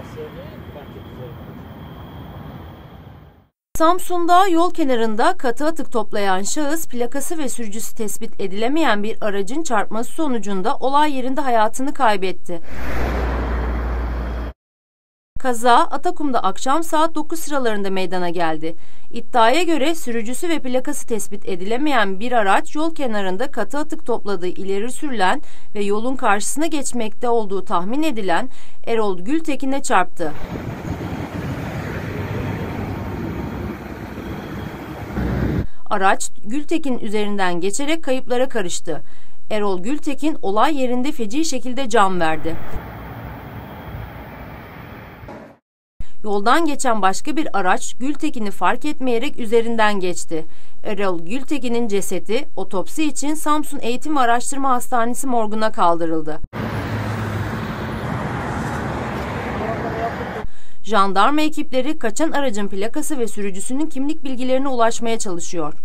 Samsun'da yol kenarında katı atık toplayan şahıs plakası ve sürücüsü tespit edilemeyen bir aracın çarpması sonucunda olay yerinde hayatını kaybetti. Kaza Atakum'da akşam saat 9 sıralarında meydana geldi. İddiaya göre sürücüsü ve plakası tespit edilemeyen bir araç yol kenarında katı atık topladığı ileri sürülen ve yolun karşısına geçmekte olduğu tahmin edilen Erol Gültekin'e çarptı. Araç Gültekin üzerinden geçerek kayıplara karıştı. Erol Gültekin olay yerinde feci şekilde can verdi. Yoldan geçen başka bir araç Gültekin'i fark etmeyerek üzerinden geçti. Erol Gültekin'in cesedi otopsi için Samsun Eğitim ve Araştırma Hastanesi morguna kaldırıldı. Jandarma ekipleri kaçan aracın plakası ve sürücüsünün kimlik bilgilerine ulaşmaya çalışıyor.